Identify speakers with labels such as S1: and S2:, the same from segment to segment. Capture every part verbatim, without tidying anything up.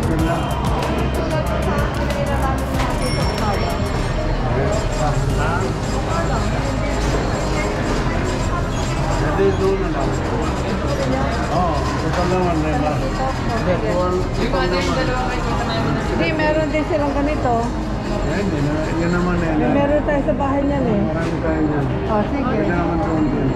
S1: Yun lang. Jadi doon na lang. Oo, total naman na iba.
S2: Hindi, meron din silang ganito.
S1: Yan, yun naman eh.
S2: May meron tayo sa bahay niyan eh.
S1: Marami tayo niyan.
S2: Oh, sige.
S1: Yun naman doon din.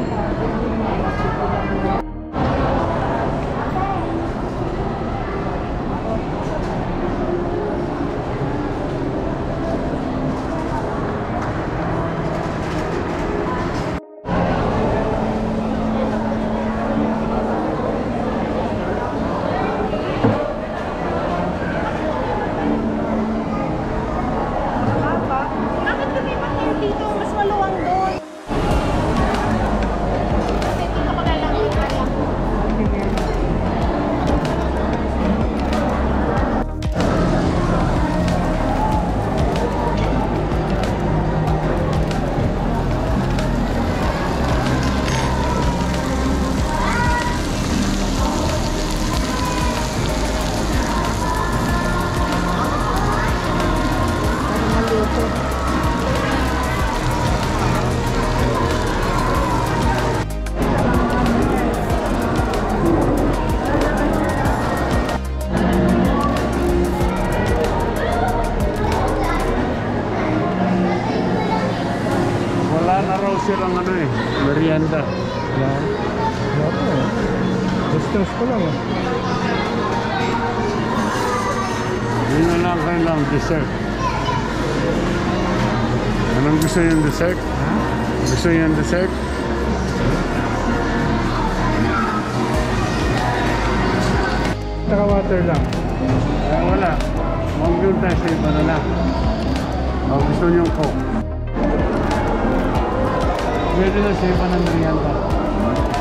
S1: Silang ano eh, merienda.
S3: Yan. Wala eh. Stress ko lang eh.
S1: Yun na lang kayo lang, dessert. Anong gusto yung dessert?
S3: Ha?
S1: Gusto yung dessert?
S3: Taka water lang.
S1: Eh, wala. Mag-yun tayo sa iba na lang. O gusto niyong coke. Pwede na sa iba ng merienda.